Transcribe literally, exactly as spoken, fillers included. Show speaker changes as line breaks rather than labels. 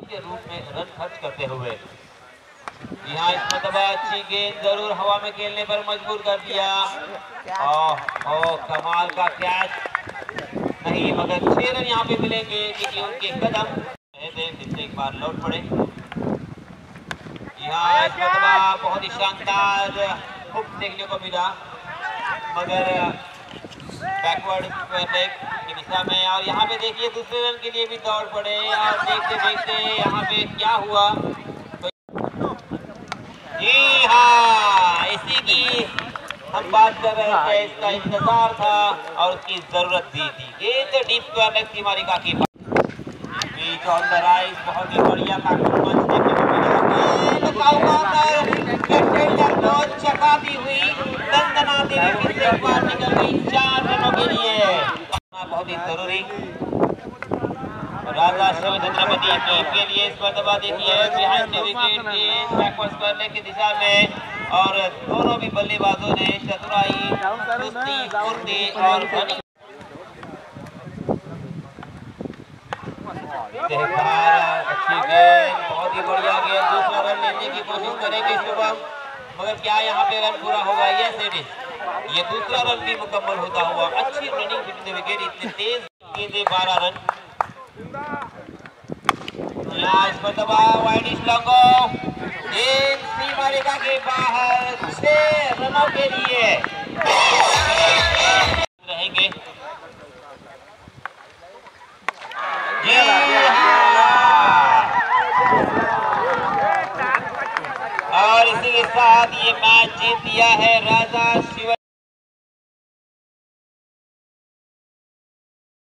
के रूप में रन खर्च करते हुए। यहाँ इस मरतबा अच्छी गेंद जरूर हवा में खेलने पर मजबूर कर दिया। ओह ओह कमाल का कैच नहीं, मगर छह रन यहाँ पे मिलेंगे क्योंकि उनके कदम फिर से एक बार लौट पड़े। यहाँ इस मरतबा बहुत ही शानदार हुक देखने को मिला, मगर बैकवर्ड लेग की दिशा में। और यहाँ पे देखिए दूसरे रन के लिए भी दौड़ पड़े और देखते देखते यहाँ पे क्या हुआ। जी हाँ, इसी की हम बात कर रहे थे, इसका इंतजार था और उसकी जरूरत भी थी। गेंद डीप स्क्वायर लेग की मारिका की बीच ऑन द राइट, बहुत ही बढ़िया कार्टून मंच देखने को मिला। चकाती हुई दंदनाती हुई फिर से एक बार निकल गई चार रनों के लिए। बहुत ही जरूरी राजा शिव छत्रपति टीम के लिए इस मरतबा देखिए बिहाइंड द विकेट गेंद बैकवर्ड स्क्वायर लेग की दिशा में, और दोनों भी बल्लेबाजों ने चतुराई, कुश्ती, फुर्ती और अच्छी गेंद, बहुत ही बढ़िया गेंद, दूसरा रन लेने की कोशिश करेंगे शुभम, मगर क्या यहाँ पे रन पूरा होगा? यस इट इज, ये दूसरा रन भी मुकम्मल होता हुआ। अच्छी रनिंग बिटवीन द विकेट, इतने तेज गेंदें, बारह रन। यहाँ इस मरतबा वाइडिश लॉन्गो गेंद सीमा रेखा के बाहर, छह रनों के लिए रहेंगे। और इसी के साथ ये मैच जीत दिया है राजा